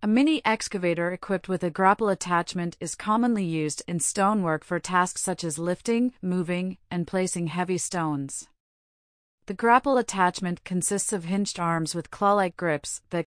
A mini excavator equipped with a grapple attachment is commonly used in stonework for tasks such as lifting, moving, and placing heavy stones. The grapple attachment consists of hinged arms with claw-like grips that